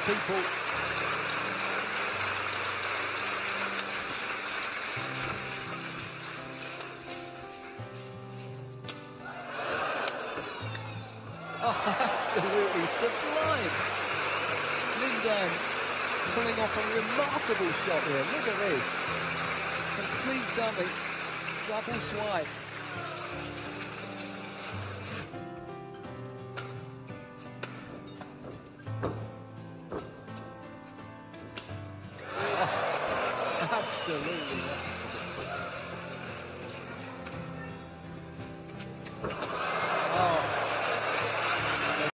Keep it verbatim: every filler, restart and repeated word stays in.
people. Oh, absolutely sublime. Lindan pulling off a remarkable shot here. Look at this. Complete dummy. Double swipe. Oh, absolutely wonderful.